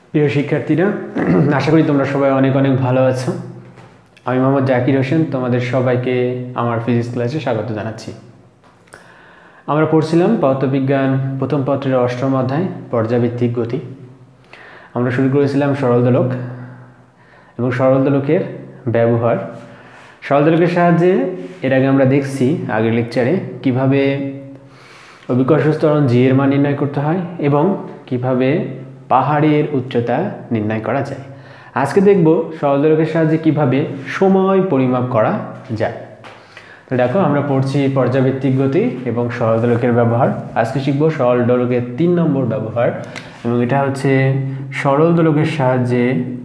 প্রিয় শিক্ষার্থীরা, আশা করি তোমরা সবাই অনেক অনেক ভালো আছো। আমি মোহাম্মদ জাকির হোসেন, তোমাদের সবাইকে আমার ফিজিক্স ক্লাসে স্বাগত জানাচ্ছি। আমরা পড়ছিলাম পদার্থবিজ্ঞান প্রথম পত্রের ৮ম অধ্যায় পর্যায়ভিত্তিক গতি। আমরা শুরু করেছিলাম সরল দোলক এবং সরল দোলকের ব্যবহার। সরল দোলকের সাহায্যে এর আগে আমরা দেখছি আগের লেকচারে কিভাবে অভিকর্ষ ত্বরণ জি এর মান নির্ণয় করতে হয় এবং কিভাবে পাহাড়ের উচ্চতা নির্ণয় করা যায়। আজকে দেখব সরল দোলকের সাহায্যে কিভাবে সময় পরিমাপ করা যায়। তো দেখো, আমরা পড়ছি পর্যায়ভিত্তিক গতি এবং সরল দোলকের ব্যবহার। আজকে শিখব সরল দোলকের ৩ নম্বর ব্যবহার এবং এটা হচ্ছে সরল দোলকের সাহায্যে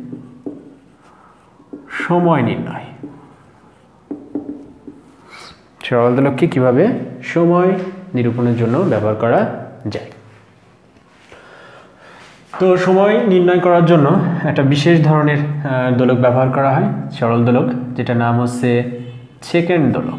সময় নির্ণয়। সরল দোলককে কিভাবে সময় নিরূপণের জন্য ব্যবহার করা যায়। তো সময় নির্ণয় করার জন্য একটা বিশেষ ধরনের দোলক ব্যবহার করা হয়, সরল দোলক, যেটা নাম হচ্ছে সেকেন্ড দোলক।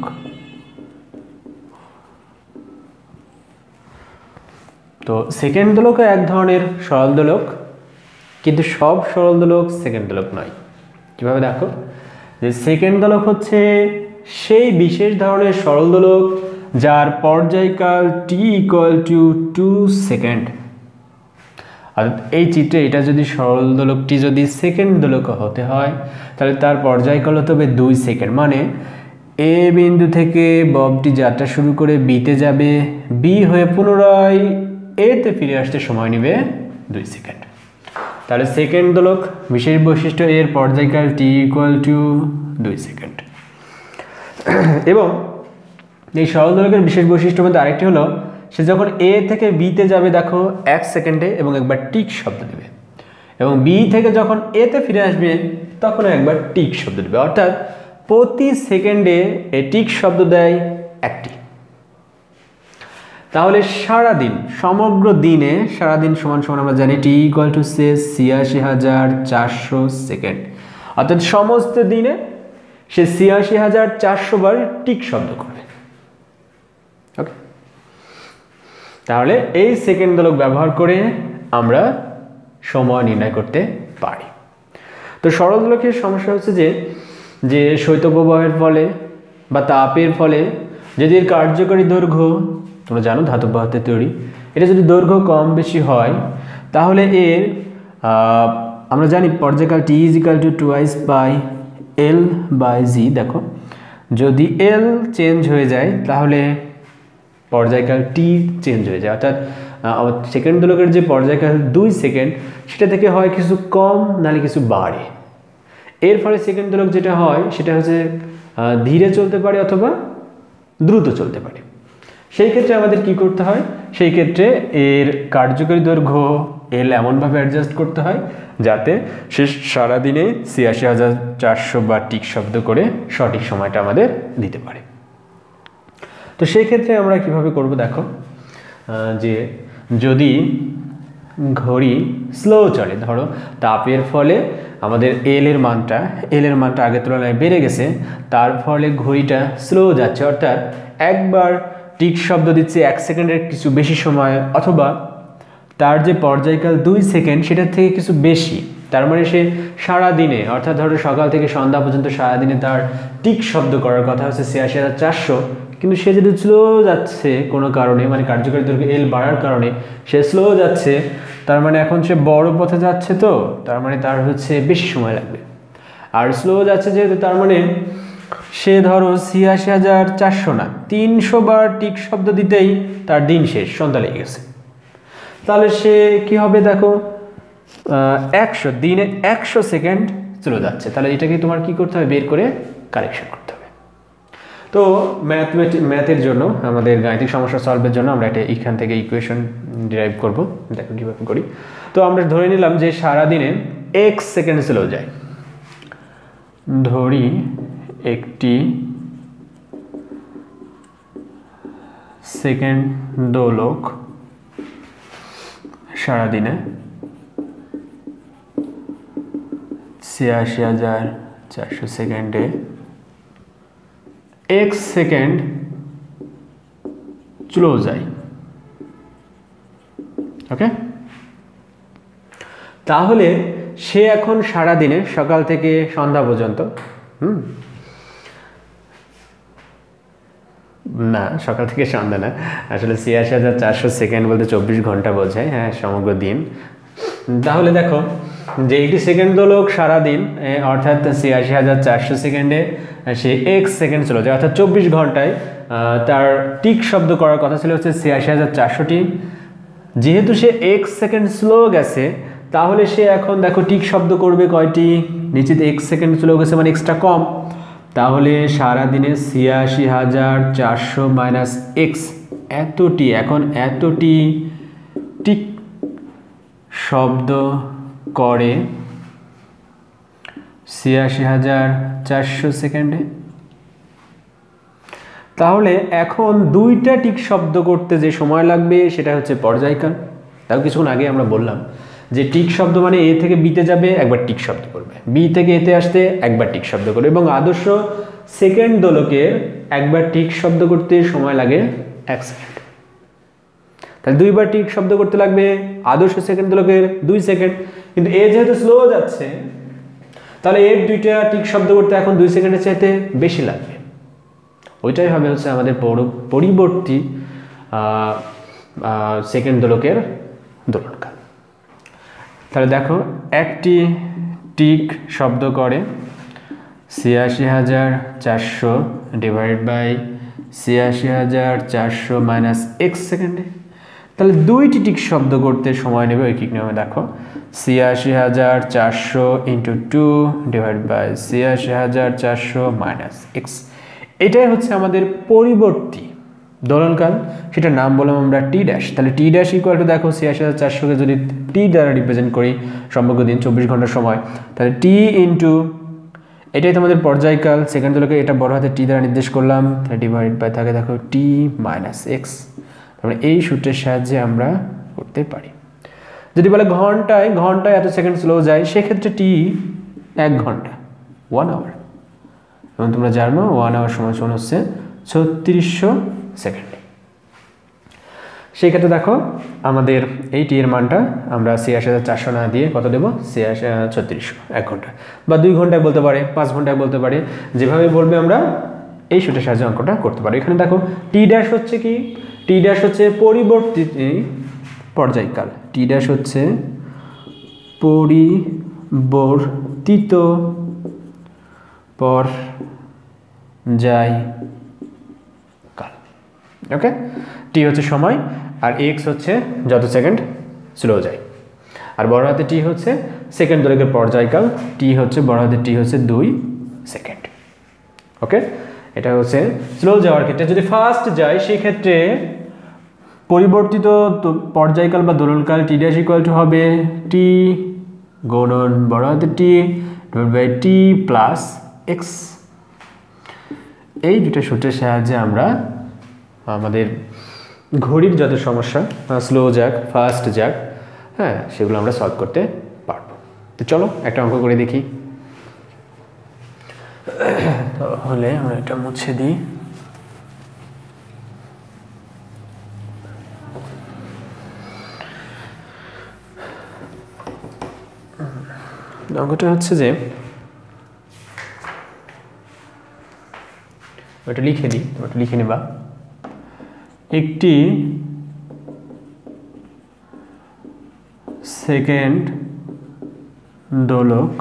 তো সেকেন্ড দোলক এক ধরনের সরল দোলক, কিন্তু সব সরল দোলক সেকেন্ড দোলক নয়। কিভাবে দেখো, যে সেকেন্ড দোলক হচ্ছে সেই বিশেষ ধরনের সরল দোলক যার পর্যায়কাল t=2 সেকেন্ড। আর এই চিত্রে এটা যদি সরল দোলকটি যদি সেকেন্ড দোলক হতে হয় তাহলে তার পর্যায়কাল হতে হবে 2 সেকেন্ড। মানে এ বিন্দু থেকে ববটি যাত্রা শুরু করে বিতে যাবে, বি হয়ে পুনরায় এতে ফিরে আসতে সময় নেবে 2 সেকেন্ড। তাহলে সেকেন্ড দোলক বিশেষ বৈশিষ্ট্য, এর পর্যায়কাল t=2 সেকেন্ড। এবং এই সরল দোলকের বিশেষ বৈশিষ্ট্যের মধ্যে আরেকটি হলো, সে যখন এ থেকে বিতে যাবে দেখো 1 সেকেন্ডে এবং একবার টিক শব্দ দেবে, এবং বি থেকে যখন এতে ফিরে আসবে তখন একবার টিক শব্দ দেবে। অর্থাৎ প্রতি সেকেন্ডে এ টিক শব্দ দেয় একটি। তাহলে সারাদিন, সমগ্র দিনে, সারাদিন সমান সমান আমরা জানি t=86,400 সেকেন্ড। অর্থাৎ সমস্ত দিনে সে 86,400 বার টিক শব্দ করবে। ওকে, তাহলে এই সেকেন্ড দোলক ব্যবহার করে আমরা সময় নির্ণয় করতে পারি। তো সরল দোলকের সমস্যা হচ্ছে যে শৈত্যপ্রবাহের ফলে বা তাপের ফলে যদি এর কার্যকরী দৈর্ঘ্য, তোমরা জানো ধাতব পদার্থের তৈরি, এটা যদি দৈর্ঘ্য কম বেশি হয় তাহলে এর আমরা জানি পর্যায়কাল t=2πL/g। দেখো, যদি এল চেঞ্জ হয়ে যায় তাহলে পর্যায়কাল টি চেঞ্জ হয়ে যায়। অর্থাৎ সেকেন্ড দোলকের যে পর্যায়কাল 2 সেকেন্ড সেটা থেকে হয় কিছু কম, নাহলে কিছু বাড়ে। এর ফলে সেকেন্ড দোলক যেটা হয় সেটা হচ্ছে ধীরে চলতে পারে অথবা দ্রুত চলতে পারে। সেই ক্ষেত্রে আমাদের কি করতে হয়, সেই ক্ষেত্রে এর কার্যকরী দৈর্ঘ্য এল এমনভাবে অ্যাডজাস্ট করতে হয় যাতে সে সারাদিনে 86,400 বার টিক শব্দ করে সঠিক সময়টা আমাদের দিতে পারে। তো সেই ক্ষেত্রে আমরা কিভাবে করব দেখো, যে যদি ঘড়ি স্লো চলে, ধরো তাপের ফলে আমাদের এল এর মানটা আগের তুলনায় বেড়ে গেছে, তার ফলে ঘড়িটা স্লো যাচ্ছে, অর্থাৎ একবার টিক শব্দ দিচ্ছে 1 সেকেন্ডের কিছু বেশি সময়, অথবা তার যে পর্যায়কাল 2 সেকেন্ড সেটার থেকে কিছু বেশি। তার মানে সে সারাদিনে, অর্থাৎ ধরো সকাল থেকে সন্ধ্যা পর্যন্ত সারাদিনে তার টিক শব্দ করার কথা হচ্ছে 86,400, কিন্তু সে যদি স্লো যাচ্ছে কোনো কারণে, মানে কার্যকরী দৈর্ঘ্য এল বাড়ার কারণে সে স্লো যাচ্ছে, তার মানে এখন সে বড় পথে যাচ্ছে, তো তার মানে তার হচ্ছে বেশি সময় লাগবে। আর স্লো যাচ্ছে যেহেতু, তার মানে সে ধরো 86,400 না 300 বার টিক শব্দ দিতেই তার দিন শেষ, সন্ধ্যা লেগে গেছে। তাহলে সে কি হবে দেখো, 100 দিনে 100 সেকেন্ড চলে যাচ্ছে। তাহলে এটাকে তোমার কি করতে হবে, বের করে কারেকশন করতে হবে। তো ম্যাথের জন্য, আমাদের গাণিতিক সমস্যা সলভের জন্য আমরা এটা এখান থেকে ইকুয়েশন ডিরাইভ করব। দেখো কীভাবে করি। তো আমরা ধরে নিলাম যে সারাদিনে 1 সেকেন্ড স্লো যায়। ধরি একটি সেকেন্ড দোলক সারাদিনে 86,400 সেকেন্ডে 1 সেকেন্ড স্লো যায়। ওকে, তাহলে সে এখন সারা দিনে সকাল থেকে সন্ধ্যা পর্যন্ত না সকাল থেকে সন্ধ্যা না, আসলে ৮৬,৪০০ সেকেন্ড বলতে ২৪ ঘন্টা বোঝায়, হ্যাঁ সমগ্র দিন। তাহলে দেখো যে 80 সেকেন্ড দোলক সারাদিন অর্থাৎ ৮৬,৪০০ সেকেন্ডে সে x সেকেন্ড চলে যায়, অর্থাৎ ২৪ ঘন্টায় তার টিক শব্দ করার কথা ছিল হচ্ছে ৮৬,৪০০টি। যেহেতু সে x সেকেন্ড স্লো গেছে তাহলে সে এখন দেখো টিক শব্দ করবে কয়টি, নিচেতে x সেকেন্ড স্লো গেছে মানে এক্সট্রা কম, তাহলে সারাদিনে ৮৬,৪০০ মাইনাস এক্স এতটি, এখন এতটি টিক শব্দ করে ৮৬,৪০০ সেকেন্ডে। তাহলে এখন দুইটা টিক শব্দ করতে যে সময় লাগবে সেটা হচ্ছে পর্যায়কাল। তাও কিছুক্ষণ আগে আমরা বললাম যে টিক শব্দ মানে এ থেকে বিতে যাবে একবার টিক শব্দ করবে, বি থেকে এতে আসতে একবার টিক শব্দ করবে, এবং আদর্শ সেকেন্ড দোলকের একবার টিক শব্দ করতে সময় লাগে 1 সেকেন্ড। তাহলে দুইবার টিক শব্দ করতে লাগবে আদর্শ সেকেন্ড দোলকের 2 সেকেন্ড, কিন্তু এ যেহেতু স্লো যাচ্ছে তাহলে এর দুইটা টিক শব্দ করতে এখন 2 সেকেন্ডের চাইতে বেশি লাগবে। ওইটাই হবে হচ্ছে আমাদের পরিবর্তী সেকেন্ড দোলকের দোলনকাল। তাহলে দেখো একটি টিক শব্দ করে ৮৬,৪০০ ডিভাইড বাই ৮৬,৪০০ মাইনাস এক্স সেকেন্ডে। তাহলে দুইটি টিক শব্দ করতে সময় নেবে ঐকিক নিয়মে, দেখো ৮৬,৪০০ ইন্টু 2 ডিভাইড বাই ৮৬,৪০০ মাইনাস এক্স। এটাই হচ্ছে আমাদের পরিবর্তী দোলনকাল, সেটার নাম বললাম আমরা টি ড্যাশ। তাহলে টি ড্যাশ ইকুয়াল টু দেখো ৮৬,৪০০কে যদি টি দ্বারা রিপ্রেজেন্ট করি সমগ্র দিন ২৪ ঘন্টার সময়, তাহলে টি ইন্টু এটাই তোমাদের পর্যায়কাল সেকেন্ড দোলকে, এটা বড় হাতে টি দ্বারা নির্দেশ করলাম, তাহলে ডিভাইড বাই থাকে দেখো টি মাইনাস এক্স। তারপরে এই সূত্রের সাহায্যে আমরা করতে পারি। যদি বলে ঘন্টায় এত সেকেন্ড স্লো যায়, সেক্ষেত্রে টি 1 ঘন্টা 1 আওয়ার, এবং তোমরা জানো 1 আওয়ার সমান হচ্ছে ৩৬০০ সেকেন্ড। সেই ক্ষেত্রে দেখো আমাদের এই টি এর মানটা আমরা ৮৬,৪০০ না দিয়ে কত দেবো, ৩৬০০ 1 ঘন্টা বা 2 ঘন্টায় বলতে পারে, 5 ঘন্টায় বলতে পারে, যেভাবে বলবে আমরা এই সূত্রের সাহায্যে অঙ্কটা করতে পারি। এখানে দেখো টি ড্যাশ হচ্ছে কি, টি ড্যাশ হচ্ছে পরিবর্তিত পর্যায়কাল, টি ড্যাশ হচ্ছে পরিবর্তিত পর্যায়কাল। ওকে, টি হচ্ছে সময় আর এক্স হচ্ছে যত সেকেন্ড স্লো যায়, আর বড় হাতে টি হচ্ছে সেকেন্ড দৈর্ঘ্যের পর্যায়কাল, টি হচ্ছে বড় হাতে টি হচ্ছে 2 সেকেন্ড। ওকে, এটা হচ্ছে স্লো যাওয়ার ক্ষেত্রে। যদি ফাস্ট যায় সেই ক্ষেত্রে পরিবর্তিত পর্যায়কাল বা দোলনকাল টি ড্যাশ ইকুয়াল টু হবে টি গুণন বড় হাতে T divide by T plus X. এই দুটো সূত্রের সাহায্যে আমরা আমাদের ঘড়ির যত সমস্যা, স্লো যাক ফাস্ট যাক, হ্যাঁ সেগুলো আমরা সলভ করতে পারবো। তো চলো একটা অঙ্ক করে দেখি। তাহলে আমরা এটা মুছে দিই। অঙ্কটা হচ্ছে যে ওটা লিখে দিই, ওটা লিখে নেবা। একটি সেকেন্ড দোলক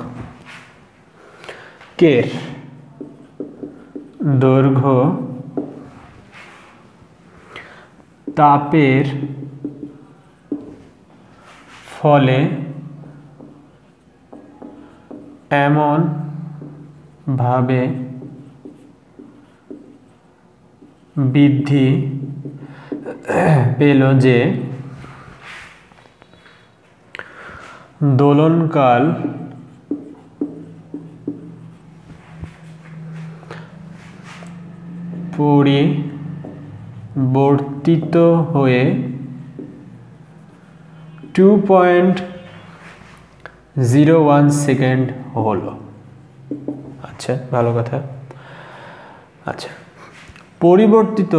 কের দৈর্ঘ্য তাপের ফলে এমন ভাবে বৃদ্ধি পেল যে দোলনকাল পরিবর্তিত হয়ে 2.01 সেকেন্ড হলো। আচ্ছা, ভালো কথা। আচ্ছা, পরিবর্তিত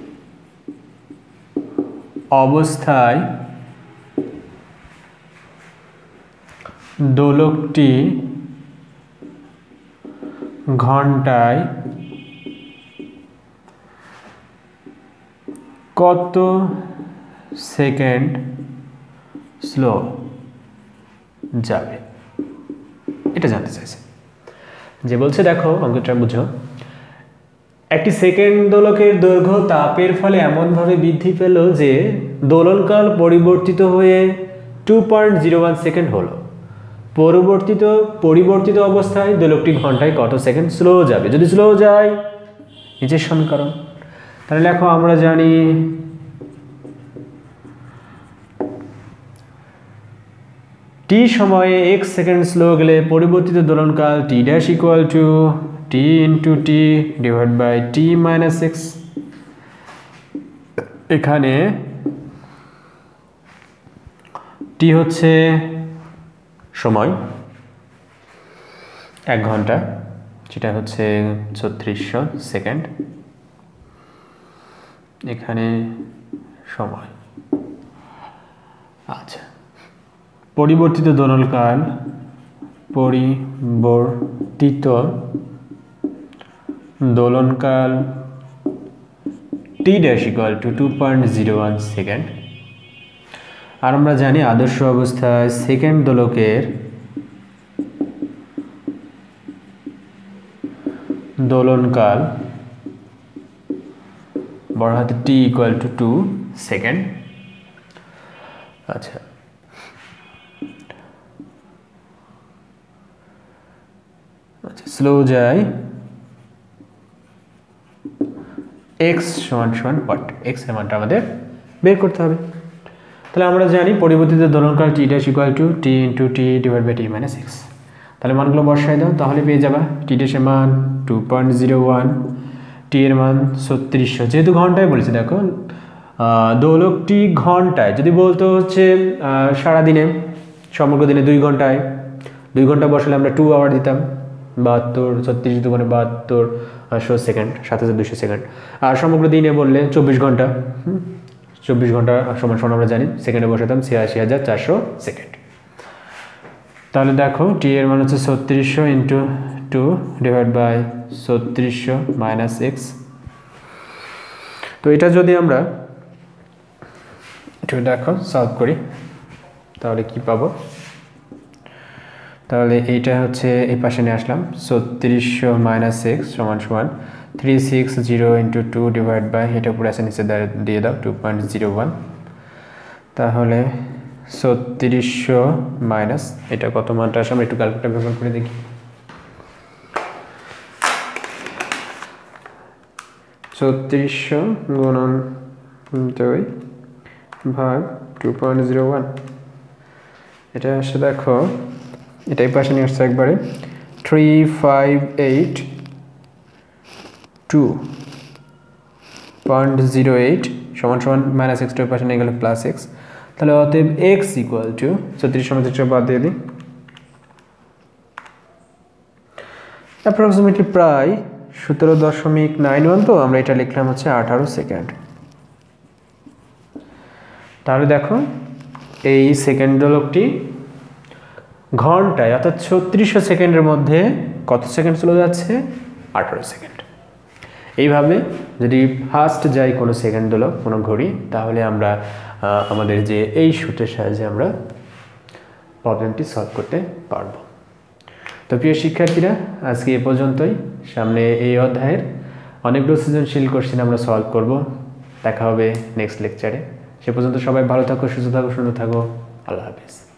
অবস্থায় দোলকটি ঘন্টায় কত সেকেন্ড স্লো যাবে, এটা জানতে চাইছে। যে বলছে দেখো অঙ্কটা বুঝো, একটি সেকেন্ড দোলকের দৈর্ঘ্য তাপের ফলে এমনভাবে বৃদ্ধি পেল যে দোলনকাল পরিবর্তিত হয়ে 2.01 সেকেন্ড হলো। পরিবর্তিত অবস্থায় দোলকটি ঘন্টায় কত সেকেন্ড স্লো যাবে। যদি স্লো যায় নিচের সমীকরণ, তাহলে দেখো আমরা জানি t সময়ে x সেকেন্ড স্লো গেলে পরিবর্তিত দোলনকাল t dash equal to t into t divide by t minus x। এখানে t হচ্ছে সময় 1 ঘন্টা, যেটা হচ্ছে 3600 সেকেন্ড। এখানে সময়, আচ্ছা, পরিবর্তিত দোলনকাল t dash equal to 2.01 second. আর আমরা জানি আদর্শ অবস্থায় সেকেন্ড দোলকের দোলনকাল বড় হাতে t ইকুয়াল টু 2 সেকেন্ড। আচ্ছা, স্লো যায় x সমান what, x এর মানটা আমাদের বের করতে হবে। তাহলে আমরা জানি পরিবর্তিত দোলনকাল t dash equal to t into t divide by t minus x। তাহলে মানগুলো বসাই দাও, তাহলে পেয়ে যাবা t ড্যাশের মান 2.01, t এর মান 3600। যেহেতু ঘন্টায় বলেছে, দেখো দোলকটি ঘন্টায় যদি বলতো হচ্ছে সারাদিনে সমগ্র দিনে 2 ঘন্টায়, 2 ঘন্টা বসালে আমরা 2 আওয়ার দিতাম, 72 36 দুগুণে 7200 সেকেন্ড, 7200 সেকেন্ড। আর সমগ্র দিনে বললে 24 ঘন্টা, 24 ঘন্টা সমান আমরা জানি সেকেন্ডে বসাতাম 86400 সেকেন্ড। তাহলে দেখো t এর মান হচ্ছে 3600 into 2 divide by 3600 minus x। তো এটা যদি আমরা একটু দেখো সলভ করি তাহলে কি পাবো। তাহলে এইটা হচ্ছে এই পাশে নিয়ে আসলাম, 3600 মাইনাস x সমান 360 ইন্টু 2 ডিভাইড বাই, এটা উপরে আসে নিচে দিয়ে দাও 2.01। তাহলে 3600 মাইনাস এটা কত মানটা আসে আমরা একটু ক্যালকুলেটর ব্যবহার করে দেখি। 3600 গুণন 2 ভাগ 2.01, এটা আসে দেখো এটাই পাশে নিয়ে আসছে একবারে 3582.08 সমান মাইনাস x টু পাশে নিয়ে গেলে প্লাস x। তাহলে অতএব x ইকুয়াল টু 3600 বাদ দিয়ে দিই, অ্যাপ্রক্সিমেটলি প্রায় 17.91। তো আমরা এটা লিখলাম হচ্ছে 18 সেকেন্ড। তাহলে দেখো এই সেকেন্ড দোলকটি ঘন্টায় অর্থাৎ 3600 সেকেন্ডের মধ্যে কত সেকেন্ড চলে যাচ্ছে, 18 সেকেন্ড। এইভাবে যদি ফাস্ট যায় কোনো সেকেন্ড দোলক, কোনো ঘড়ি, তাহলে আমরা আমাদের যে এই সূত্রের সাহায্যে আমরা প্রবলেমটি সলভ করতে পারব। তো প্রিয় শিক্ষার্থীরা, আজকে এ পর্যন্তই। সামনে এই অধ্যায়ের অনেকগুলো সৃজনশীল কোশ্চেন আমরা সলভ করব। দেখা হবে নেক্সট লেকচারে। সে পর্যন্ত সবাই ভালো থাকো, সুস্থ থাকো, সুন্দর থাকো। আল্লাহ হাফেজ।